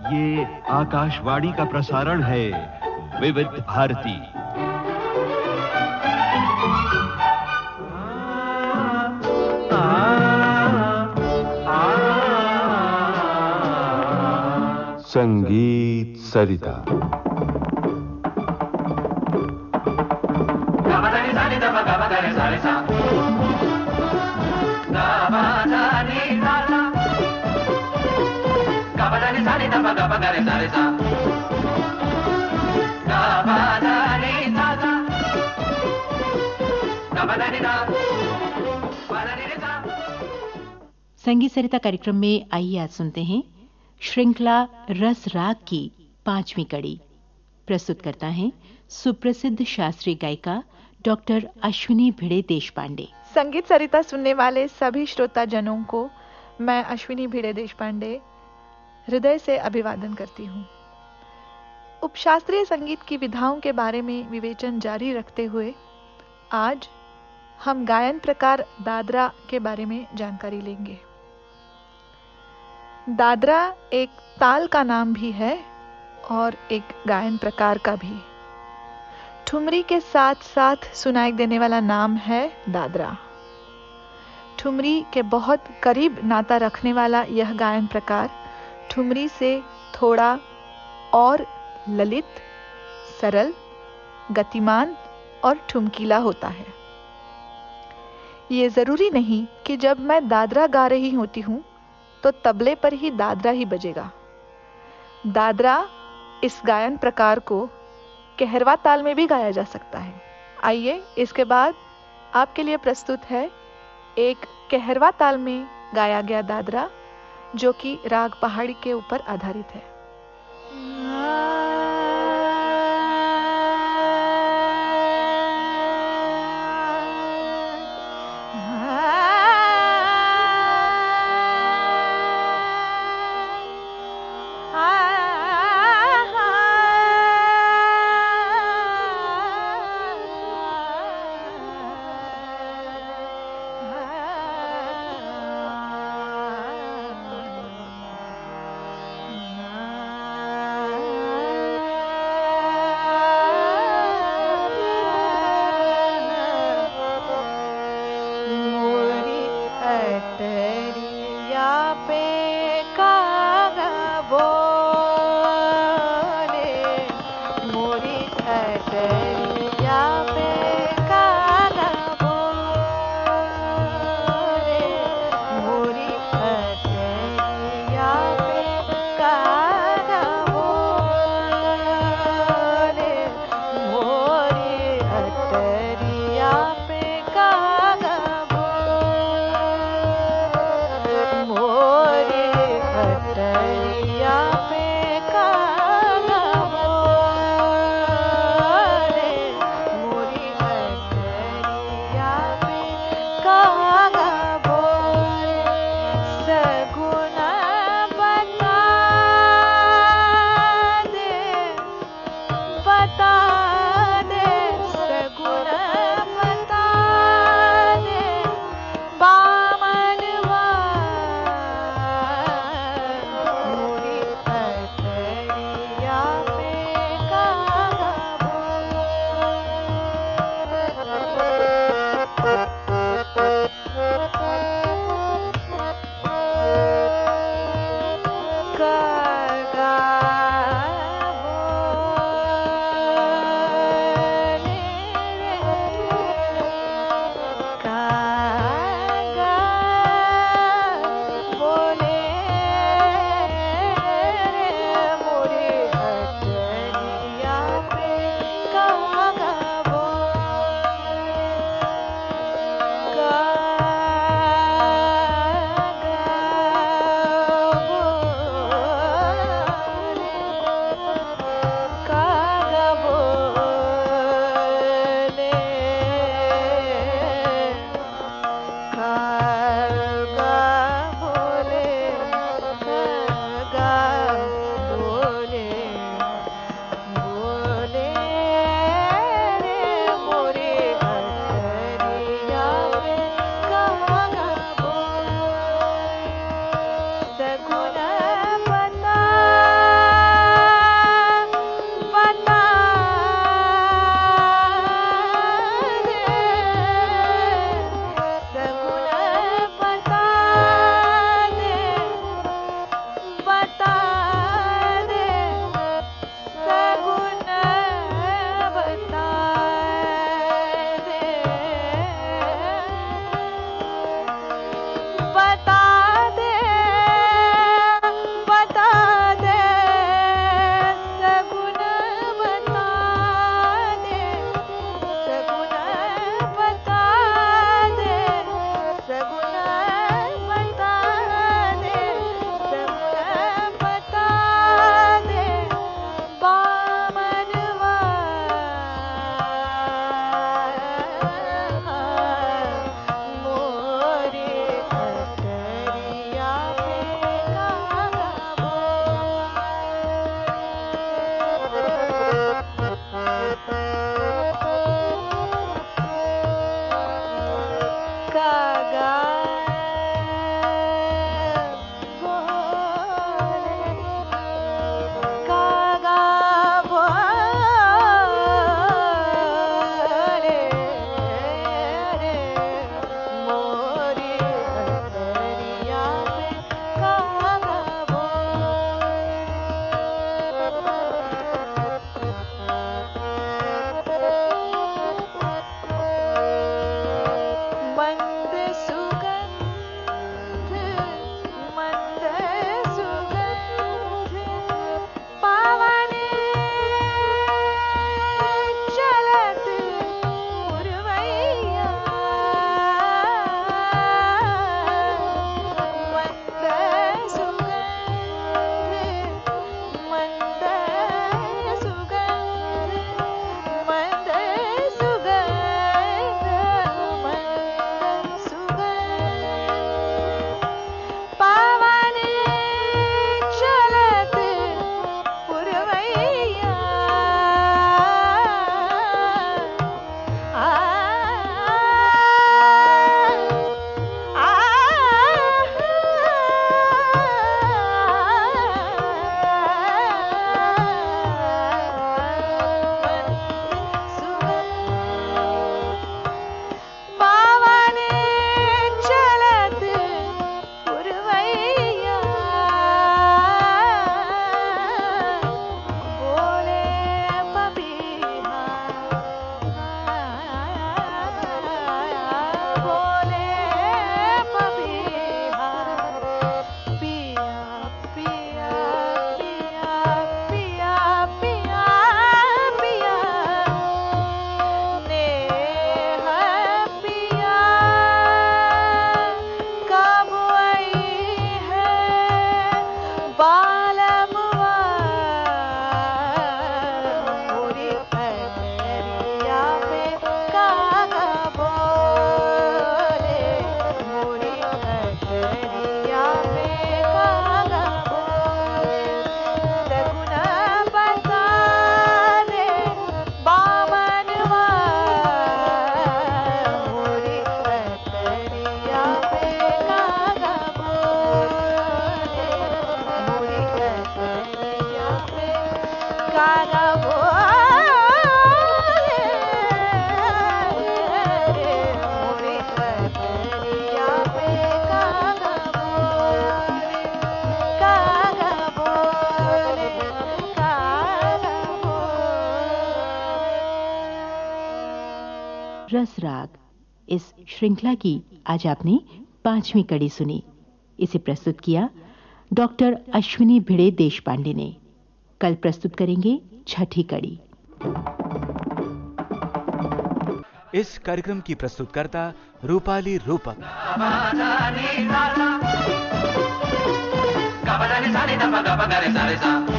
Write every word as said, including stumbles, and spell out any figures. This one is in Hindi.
ये आकाशवाणी का प्रसारण है विविध भारती। संगीत सरिता। संगीत सरिता कार्यक्रम में आइए आज सुनते हैं श्रृंखला रस राग की पांचवी कड़ी। प्रस्तुत करता है सुप्रसिद्ध शास्त्रीय गायिका डॉक्टर अश्विनी भिड़े देशपांडे। संगीत सरिता सुनने वाले सभी श्रोता जनों को मैं अश्विनी भिड़े देशपांडे हृदय से अभिवादन करती हूँ। उपशास्त्रीय संगीत की विधाओं के बारे में विवेचन जारी रखते हुए आज हम गायन प्रकार दादरा के बारे में जानकारी लेंगे। दादरा एक ताल का नाम भी है और एक गायन प्रकार का भी। ठुमरी के साथ साथ सुनाई देने वाला नाम है दादरा। ठुमरी के बहुत करीब नाता रखने वाला यह गायन प्रकार ठुमरी से थोड़ा और ललित, सरल, गतिमान और ठुमकीला होता है। ये जरूरी नहीं कि जब मैं दादरा गा रही होती हूँ तो तबले पर ही दादरा ही बजेगा। दादरा इस गायन प्रकार को कहरवा ताल में भी गाया जा सकता है। आइए इसके बाद आपके लिए प्रस्तुत है एक कहरवा ताल में गाया गया दादरा, जो कि राग पहाड़ी के ऊपर आधारित है। Ah कागा बोले मोरे कटरिया पे कागा बोले कागा बोले कागा बोले। रस राग इस श्रृंखला की आज आपने पांचवी कड़ी सुनी। इसे प्रस्तुत किया डॉक्टर अश्विनी भिड़े देशपांडे ने। कल प्रस्तुत करेंगे छठी कड़ी। इस कार्यक्रम की प्रस्तुतकर्ता रूपाली रूपक।